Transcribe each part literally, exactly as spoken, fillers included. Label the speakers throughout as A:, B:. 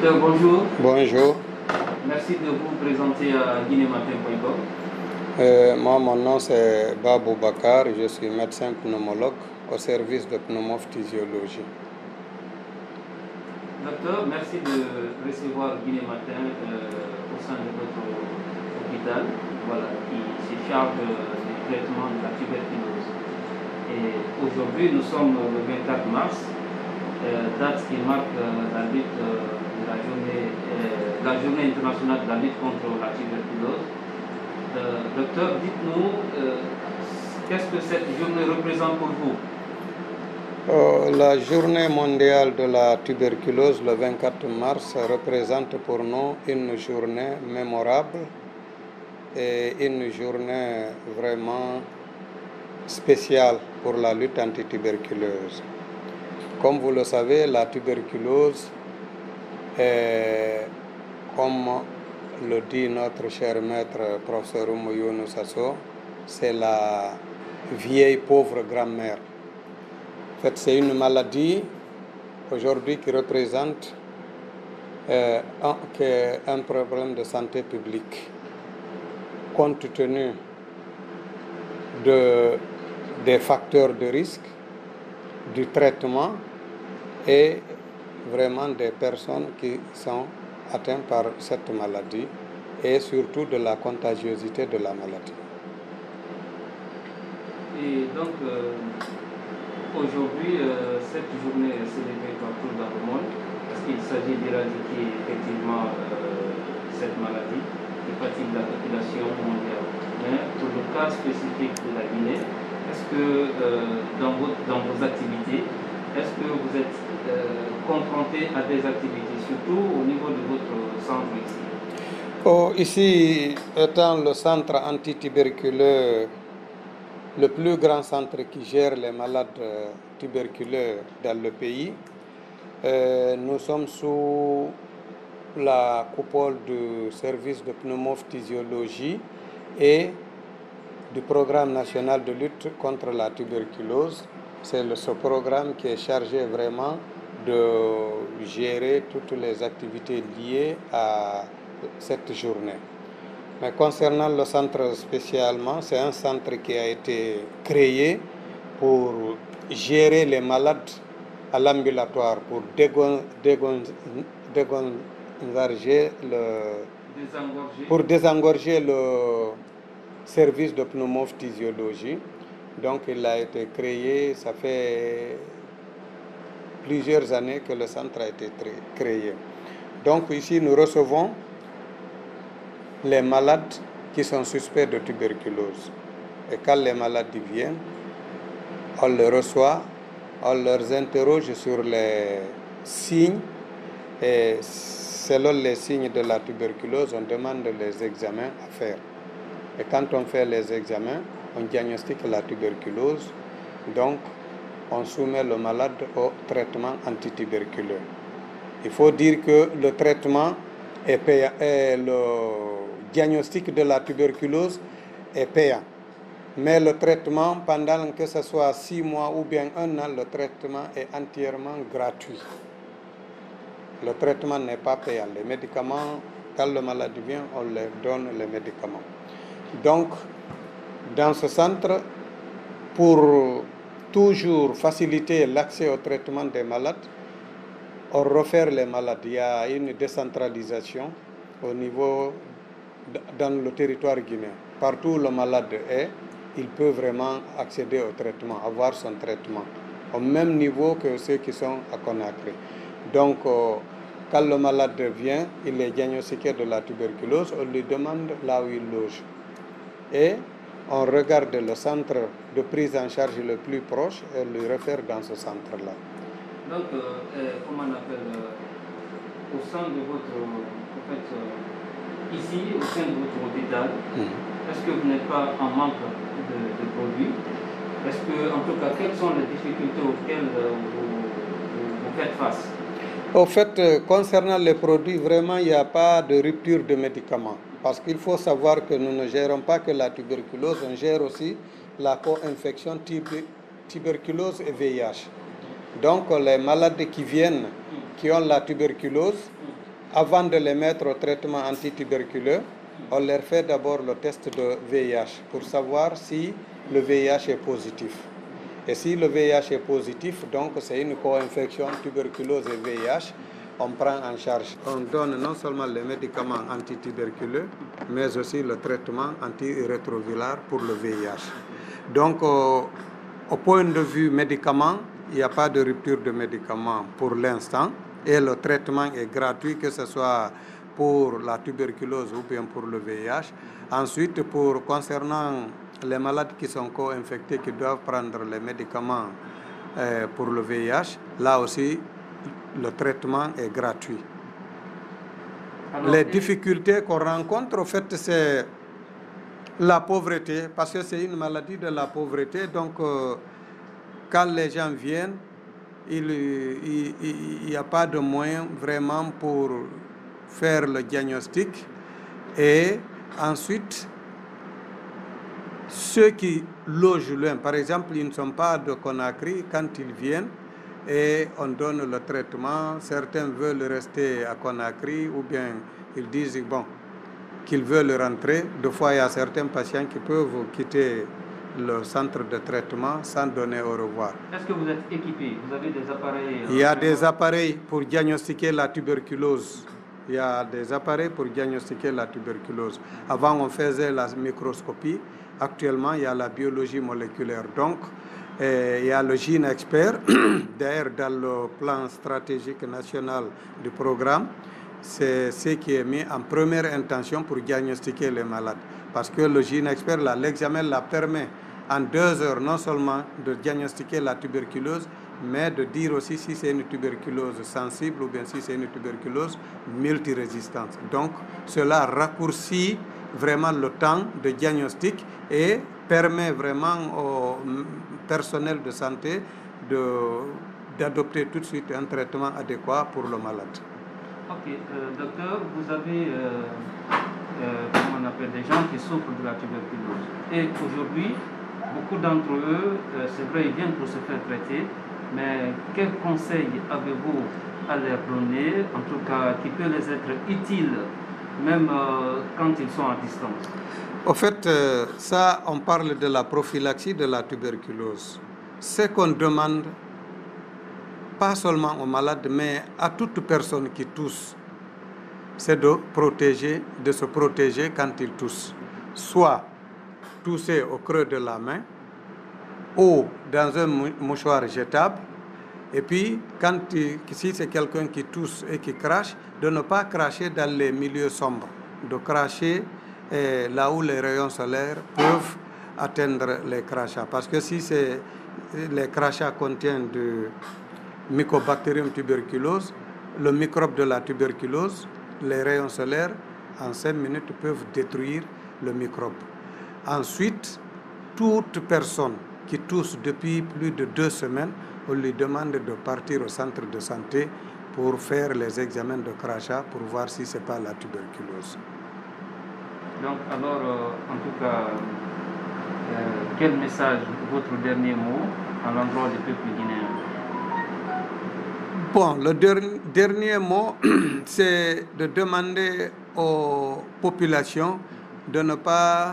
A: Docteur, bonjour.
B: Bonjour.
A: Merci de vous présenter à guinématin point com.
B: Euh, moi, mon nom c'est Babou Bakar, je suis médecin pneumologue au service de pneumophysiologie.
A: Docteur, merci de recevoir Guinématin euh, au sein de votre hôpital, voilà, qui se charge du traitement de la tuberculose. Et aujourd'hui, nous sommes le vingt-quatre mars, euh, date qui marque euh, la lutte euh, de la journée, euh, la journée internationale de la lutte contre la tuberculose. Euh, docteur, dites-nous, euh, qu'est-ce que cette journée représente pour vous?
B: Euh, la journée mondiale de la tuberculose, le vingt-quatre mars, représente pour nous une journée mémorable et une journée vraiment spéciale pour la lutte antituberculeuse. Comme vous le savez, la tuberculose est, comme le dit notre cher maître, professeur Oumouyounou Sasso, c'est la vieille pauvre grand-mère. En fait, c'est une maladie aujourd'hui qui représente euh, un, un problème de santé publique, compte tenu de, des facteurs de risque, du traitement et vraiment des personnes qui sont atteintes par cette maladie et surtout de la contagiosité de la maladie.
A: Et donc, euh, aujourd'hui, euh, cette journée est célébrée partout dans le monde parce qu'il s'agit d'éradiquer effectivement euh, cette maladie qui fatigue la population mondiale. Mais pour le cas spécifique de la Guinée, est-ce que euh, dans, votre, dans vos activités, est-ce que vous êtes euh, confronté à des activités, surtout au niveau de votre centre ici?
B: Oh, ici, étant le centre antituberculeux, le plus grand centre qui gère les malades tuberculeux dans le pays, euh, nous sommes sous la coupole du service de pneumophysiologie et du programme national de lutte contre la tuberculose. C'est ce programme qui est chargé vraiment de gérer toutes les activités liées à cette journée. Mais concernant le centre spécialement, c'est un centre qui a été créé pour gérer les malades à l'ambulatoire, pour dégon, dégon, dégongorger le,
A: Désengorger.
B: pour désengorger le service de pneumophysiologie. Donc il a été créé, ça fait plusieurs années que le centre a été créé. Donc ici nous recevons les malades qui sont suspects de tuberculose. Et quand les malades viennent, on les reçoit, on les interroge sur les signes et selon les signes de la tuberculose, on demande les examens à faire. Et quand on fait les examens, on diagnostique la tuberculose, donc on soumet le malade au traitement antituberculeux. Il faut dire que le traitement est payant, et le diagnostic de la tuberculose est payant. Mais le traitement, pendant que ce soit six mois ou bien un an, le traitement est entièrement gratuit. Le traitement n'est pas payant. Les médicaments, quand le malade vient, on leur donne les médicaments. Donc, dans ce centre, pour toujours faciliter l'accès au traitement des malades, on refaire les malades. Il y a une décentralisation au niveau, dans le territoire guinéen. Partout où le malade est, il peut vraiment accéder au traitement, avoir son traitement, au même niveau que ceux qui sont à Conakry. Donc, euh, quand le malade vient, il est diagnostiqué de la tuberculose, on lui demande là où il loge. Et on regarde le centre de prise en charge le plus proche et on le réfère dans ce centre-là.
A: Donc, euh, comment on appelle, euh, au sein de votre, en fait, euh, ici, au sein de votre hôpital, mmh. est-ce que vous n'êtes pas en manque de, de produits? Est-ce que, en tout cas, quelles sont les difficultés auxquelles euh, vous, vous, vous faites face?
B: Au fait, euh, concernant les produits, vraiment, il n'y a pas de rupture de médicaments. Parce qu'il faut savoir que nous ne gérons pas que la tuberculose, on gère aussi la co-infection tuberculose et V I H. Donc les malades qui viennent, qui ont la tuberculose, avant de les mettre au traitement antituberculeux, on leur fait d'abord le test de V I H pour savoir si le V I H est positif. Et si le V I H est positif, donc c'est une co-infection tuberculose et V I H, on prend en charge. On donne non seulement les médicaments antituberculeux, mais aussi le traitement antirétroviral pour le V I H. Donc, euh, au point de vue médicaments, il n'y a pas de rupture de médicaments pour l'instant. Et le traitement est gratuit, que ce soit pour la tuberculose ou bien pour le V I H. Ensuite, pour, concernant les malades qui sont co-infectés, qui doivent prendre les médicaments euh, pour le V I H, là aussi, le traitement est gratuit. Alors, les et... difficultés qu'on rencontre, en fait, c'est la pauvreté, parce que c'est une maladie de la pauvreté. Donc, euh, quand les gens viennent, il n'y a pas de moyens vraiment pour faire le diagnostic. Et ensuite, ceux qui logent loin, par exemple, ils ne sont pas de Conakry, quand ils viennent et on donne le traitement, certains veulent rester à Conakry ou bien ils disent bon, qu'ils veulent rentrer. Deux fois, il y a certains patients qui peuvent quitter le centre de traitement sans donner au revoir.
A: Est-ce que vous êtes équipé? Vous avez des appareils?
B: Il y a des appareils pour diagnostiquer la tuberculose. Il y a des appareils pour diagnostiquer la tuberculose. Avant, on faisait la microscopie. Actuellement, il y a la biologie moléculaire. Donc, eh, il y a le gène expert. D'ailleurs, dans le plan stratégique national du programme, c'est ce qui est mis en première intention pour diagnostiquer les malades. Parce que le gène expert, l'examen la permet en deux heures non seulement de diagnostiquer la tuberculose, mais de dire aussi si c'est une tuberculose sensible ou bien si c'est une tuberculose multirésistante. Donc, cela raccourcit vraiment le temps de diagnostic et permet vraiment au personnel de santé d'adopter tout de suite un traitement adéquat pour le malade.
A: Ok, euh, docteur, vous avez, euh, euh, comment on appelle, des gens qui souffrent de la tuberculose. Et aujourd'hui, beaucoup d'entre eux, euh, c'est vrai, ils viennent pour se faire traiter, mais quels conseils avez-vous à leur donner, en tout cas, qui peut les être utiles, même euh, quand ils sont à distance?
B: En fait, euh, ça, on parle de la prophylaxie de la tuberculose. Ce qu'on demande, pas seulement aux malades, mais à toute personne qui tousse, c'est de protéger, de se protéger quand il tousse. Soit tousser au creux de la main ou dans un mouchoir jetable. Et puis, quand il, si c'est quelqu'un qui tousse et qui crache, de ne pas cracher dans les milieux sombres, de cracher eh, là où les rayons solaires peuvent atteindre les crachats. Parce que si les crachats contiennent du Mycobacterium tuberculose, le microbe de la tuberculose, les rayons solaires, en cinq minutes, peuvent détruire le microbe. Ensuite, toute personne qui tousse depuis plus de deux semaines, on lui demande de partir au centre de santé pour faire les examens de crachat pour voir si ce n'est pas la tuberculose.
A: Donc, alors, euh, en tout cas, euh, quel message, votre dernier mot à l'endroit du peuple guinéen?
B: Bon, le der- dernier mot, c'est de demander aux populations de ne pas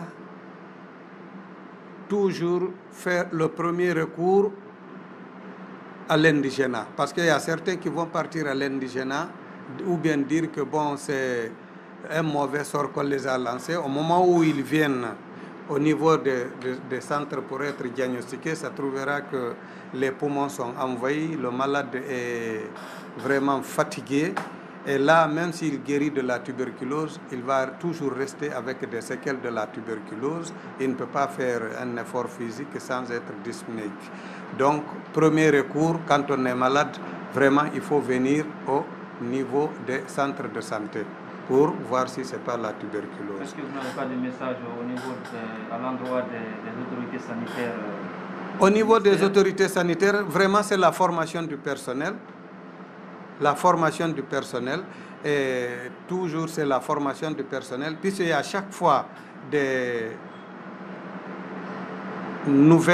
B: toujours faire le premier recours à l'indigénat. Parce qu'il y a certains qui vont partir à l'indigénat ou bien dire que bon, c'est un mauvais sort qu'on les a lancés. Au moment où ils viennent au niveau des de, de centres pour être diagnostiqués, ça trouvera que les poumons sont envahis, le malade est vraiment fatigué. Et là, même s'il guérit de la tuberculose, il va toujours rester avec des séquelles de la tuberculose. Il ne peut pas faire un effort physique sans être dyspnéique. Donc, premier recours, quand on est malade, vraiment, il faut venir au niveau des centres de santé pour voir si ce n'est pas la tuberculose.
A: Est-ce que vous n'avez pas de message au niveau de, à l'endroit des, des autorités sanitaires?
B: Au niveau des autorités sanitaires, vraiment, c'est la formation du personnel. La formation du personnel, et toujours c'est la formation du personnel, puisqu'il y a à chaque fois des nouvelles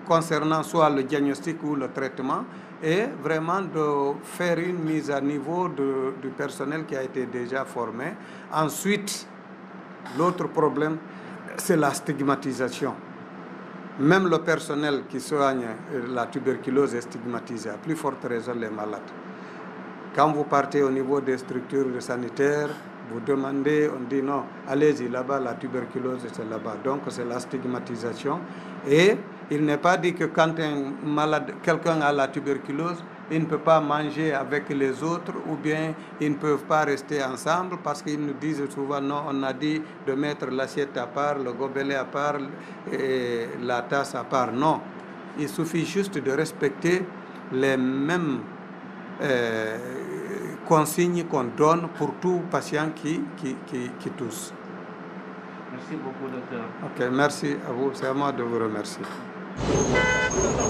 B: concernant soit le diagnostic ou le traitement, et vraiment de faire une mise à niveau de, du personnel qui a été déjà formé. Ensuite, l'autre problème, c'est la stigmatisation. Même le personnel qui soigne la tuberculose est stigmatisé, à plus forte raison les malades. Quand vous partez au niveau des structures sanitaires, vous demandez, on dit non, allez-y là-bas, la tuberculose c'est là-bas. Donc c'est la stigmatisation. Et il n'est pas dit que quand un malade, quelqu'un a la tuberculose, il ne peut pas manger avec les autres ou bien ils ne peuvent pas rester ensemble parce qu'ils nous disent souvent non, on a dit de mettre l'assiette à part, le gobelet à part et la tasse à part. Non, il suffit juste de respecter les mêmes euh, consignes qu'on donne pour tout patient qui, qui, qui, qui tousse.
A: Merci beaucoup, docteur.
B: Ok, merci à vous. C'est à moi de vous remercier.